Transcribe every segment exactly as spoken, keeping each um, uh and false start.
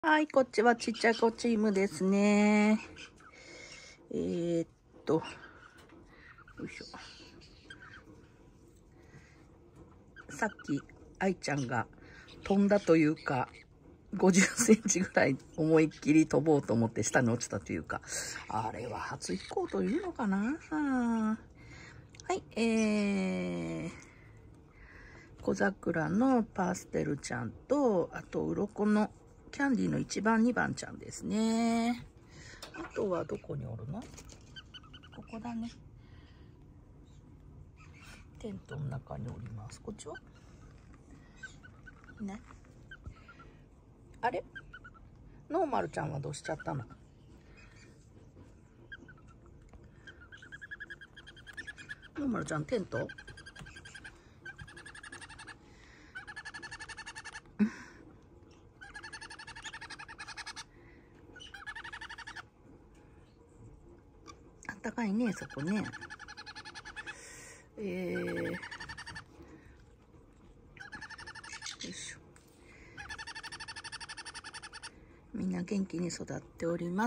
はい、こっちはちっちゃい子チームですね。えー、っと、よいしょ。さっき、愛ちゃんが飛んだというか、ごじゅっセンチぐらい思いっきり飛ぼうと思って下に落ちたというか、あれは初飛行というのかな。はい、えー、小桜のパステルちゃんと、あと、鱗のキャンディーのいちばん、にばんちゃんですね。あとはどこにおるの？ここだね。テントの中におります。こっちはね。あれノーマルちゃんはどうしちゃったの？ノーマルちゃんテント？あったかいね、そこね。えー、よいしょ。みんな元気に育っております。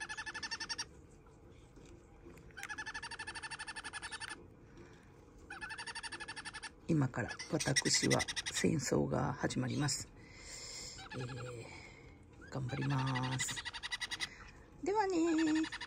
今から私は戦争が始まります。えー、頑張ります。ではねー。